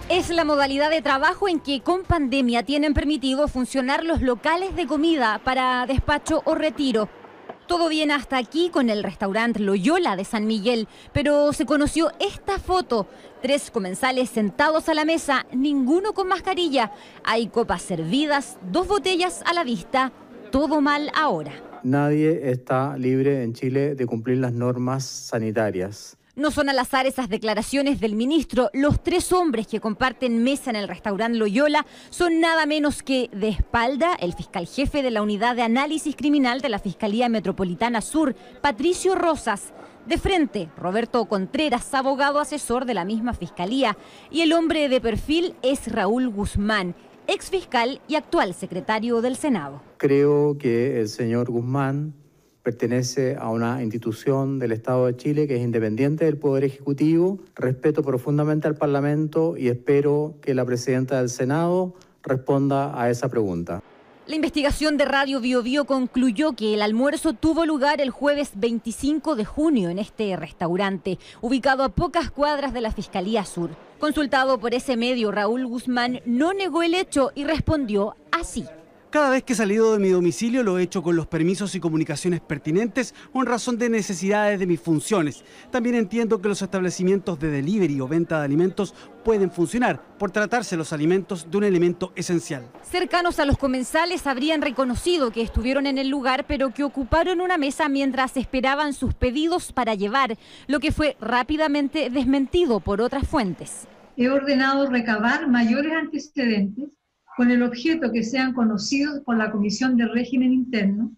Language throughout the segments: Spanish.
Es la modalidad de trabajo en que con pandemia tienen permitido funcionar los locales de comida para despacho o retiro. Todo bien hasta aquí con el restaurante Loyola de San Miguel, pero se conoció esta foto. 3 comensales sentados a la mesa, ninguno con mascarilla. Hay copas servidas, 2 botellas a la vista. Todo mal ahora. Nadie está libre en Chile de cumplir las normas sanitarias. No son al azar esas declaraciones del ministro. Los 3 hombres que comparten mesa en el restaurante Loyola son nada menos que de espalda el fiscal jefe de la Unidad de Análisis Criminal de la Fiscalía Metropolitana Sur, Patricio Rosas. De frente, Roberto Contreras, abogado asesor de la misma fiscalía. Y el hombre de perfil es Raúl Guzmán, exfiscal y actual secretario del Senado. Creo que el señor Guzmán pertenece a una institución del Estado de Chile que es independiente del Poder Ejecutivo. Respeto profundamente al Parlamento y espero que la presidenta del Senado responda a esa pregunta. La investigación de Radio Bio Bio concluyó que el almuerzo tuvo lugar el jueves 25 de junio en este restaurante, ubicado a pocas cuadras de la Fiscalía Sur. Consultado por ese medio, Raúl Guzmán no negó el hecho y respondió así. Cada vez que he salido de mi domicilio lo he hecho con los permisos y comunicaciones pertinentes o en razón de necesidades de mis funciones. También entiendo que los establecimientos de delivery o venta de alimentos pueden funcionar por tratarse los alimentos de un elemento esencial. Cercanos a los comensales habrían reconocido que estuvieron en el lugar, pero que ocuparon una mesa mientras esperaban sus pedidos para llevar, lo que fue rápidamente desmentido por otras fuentes. He ordenado recabar mayores antecedentes con el objeto que sean conocidos por la Comisión de Régimen Interno,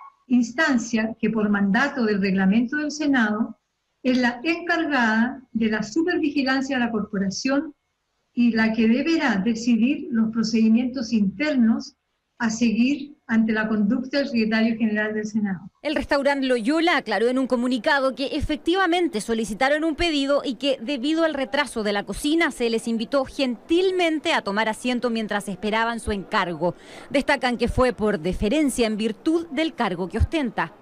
instancia que por mandato del reglamento del Senado es la encargada de la supervigilancia de la corporación y la que deberá decidir los procedimientos internos a seguir ante la conducta del secretario general del Senado. El restaurante Loyola aclaró en un comunicado que efectivamente solicitaron un pedido y que debido al retraso de la cocina se les invitó gentilmente a tomar asiento mientras esperaban su encargo. Destacan que fue por deferencia en virtud del cargo que ostenta.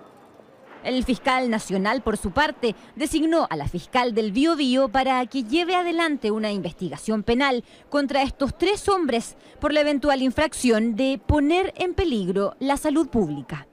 El fiscal nacional, por su parte, designó a la fiscal del Biobío para que lleve adelante una investigación penal contra estos 3 hombres por la eventual infracción de poner en peligro la salud pública.